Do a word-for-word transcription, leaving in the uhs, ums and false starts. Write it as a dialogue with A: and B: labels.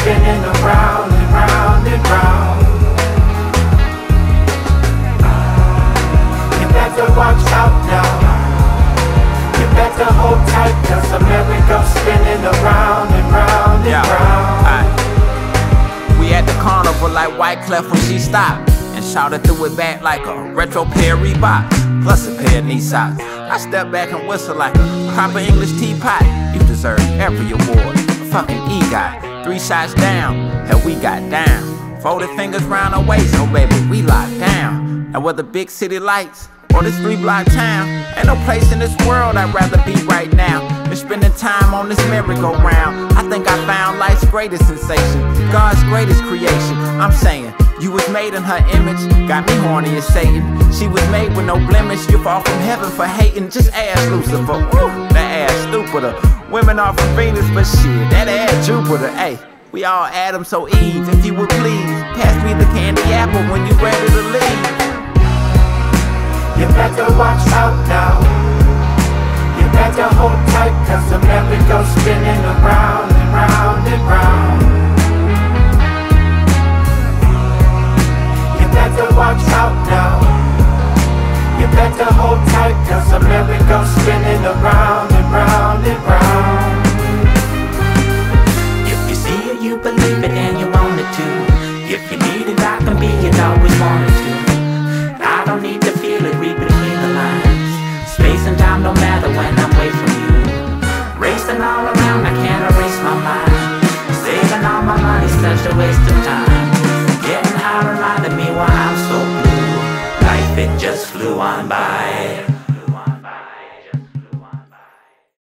A: spinning around and round and round. You better watch out now. You better hold tight, cause the merry-go spinning around and round and
B: yeah.
A: round.
B: Aye. We at the carnival like Wyclef when she stopped and shouted through it back like a retro pair of Reeboks, plus a pair of knee socks. I step back and whistle like a proper English teapot. You deserve every award, a fucking EGOT. Three shots down, hell we got down. Folded fingers round our waist, oh baby, we locked down. Now whether big city lights or this three block town, ain't no place in this world I'd rather be right now than spending time on this merry-go-round. I think I found life's greatest sensation, God's greatest creation. I'm saying, you was made in her image, got me horny as Satan. She was made with no blemish, you fall from heaven for hating. Just ask Lucifer, woo, that ass stupider. Women are from Venus, but shit, that ass Jupiter. Ayy, we all Adam, so Eve, if you would please pass me the candy apple when you ready to leave.
A: You better watch out now. You better hold tight, cause the merry-go spinning around and round and round. You better watch out now. You better hold tight, cause the merry-go spinning around and round and round.
C: If you see it, you believe it, and you want it too. If you need it, I can be it, always wanted to. I don't need to feel it, read between the lines. Space and time don't matter when I'm away from you. Racing all around, I can't erase my mind. Saving all my money's such a waste of time. Getting high reminded me why I'm so blue. Life, it just flew on by.